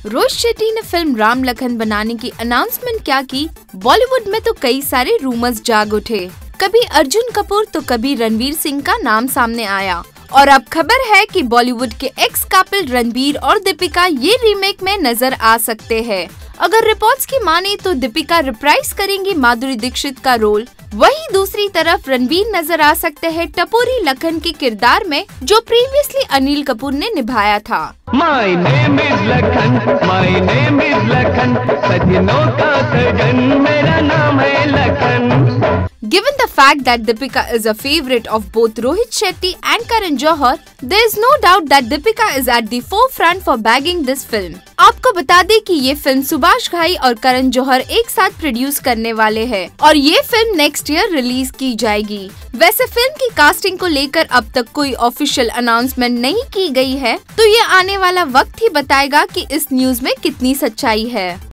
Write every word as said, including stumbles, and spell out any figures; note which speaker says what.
Speaker 1: रोहित शेट्टी ने फिल्म राम लखन बनाने की अनाउंसमेंट क्या की, बॉलीवुड में तो कई सारे रूमर्स जाग उठे। कभी अर्जुन कपूर तो कभी रणवीर सिंह का नाम सामने आया और अब खबर है कि बॉलीवुड के एक्स कपल रणबीर और दीपिका ये रीमेक में नजर आ सकते हैं। अगर रिपोर्ट्स की माने तो दीपिका रिप्राइज करेंगी माधुरी दीक्षित का रोल, वहीं दूसरी तरफ रणबीर नजर आ सकते हैं टपोरी लखन के किरदार में, जो प्रीवियसली अनिल कपूर ने निभाया था।
Speaker 2: My name is Lakhan, my name is Lakhan, सजनों का सजन मेरा नाम है Lakhan.
Speaker 1: Given the fact that Deepika is a favorite of both Rohit Shetty and Karan Johar, there is no doubt that Deepika is at the forefront for bagging this film. आपको बता दें कि ये film Subhash घाई और करण जौहर एक साथ प्रोड्यूस करने वाले हैं और ये फिल्म नेक्स्ट ईयर रिलीज की जाएगी। वैसे फिल्म की कास्टिंग को लेकर अब तक कोई ऑफिशियल अनाउंसमेंट नहीं की गई है, तो ये आने वाला वक्त ही बताएगा कि इस न्यूज में कितनी सच्चाई है।